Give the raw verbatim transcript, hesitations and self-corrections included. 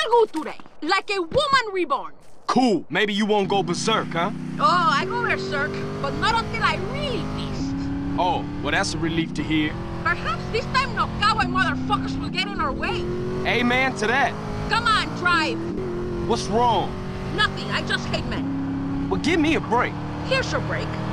feel good today, like a woman reborn. Cool. Maybe you won't go berserk, huh? Oh, I go berserk, but not until I really feast. Oh, well, that's a relief to hear. Perhaps this time no cowboy motherfuckers will get in our way. Amen to that. Come on, drive. What's wrong? Nothing, I just hate men. Well, give me a break. Here's your break.